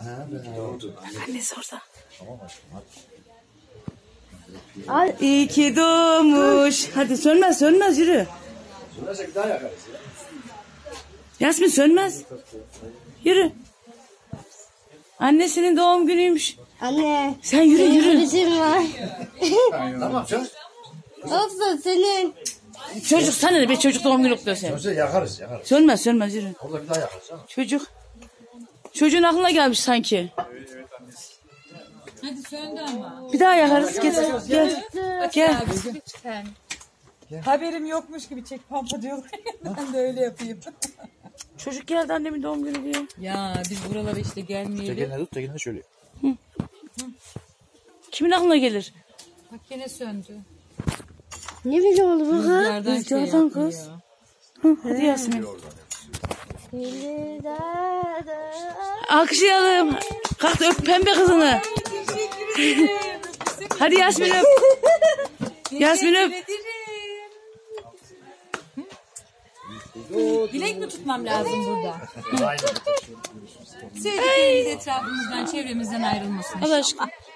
Annesi orada. Tamam aşkım hadi. İyi ki doğmuş. Hadi sönmez yürü. Sönmezse bir daha yakarız ya. Yasmin sönmez. Yürü. Annesinin doğum günüymüş. Anne. Sen yürü. Bizim var. Tamam canım. Olsun senin. Çocuk sana ne be, çocuk doğum günü kutluyor sen. Sönse yakarız. Sönmez yürü. Orada bir daha yakarız canım. Çocuğun aklına gelmiş sanki. Evet annesi. Hadi söndü ama. Bir daha yakarız. Gel. Haberim yokmuş gibi çek pampa diyorlar. Ben de öyle yapayım. Çocuk geldi annemin doğum günü diyor. Ya biz buralara işte gelmeyelim. Tekeline tut, tekeline şöyle. Kimin aklına gelir? Bak yine söndü. Ne bileyim oldu bu kız? Rüzgardan kız. Hadi Yasmin. Alkışlayalım. Kalk öp pembe kızını. Hadi Yasmin öp. Yasmin öp. Dilek mi tutmam lazım burada? Sevdiklerimiz etrafımızdan, çevremizden ayrılmasın. Allah aşkına.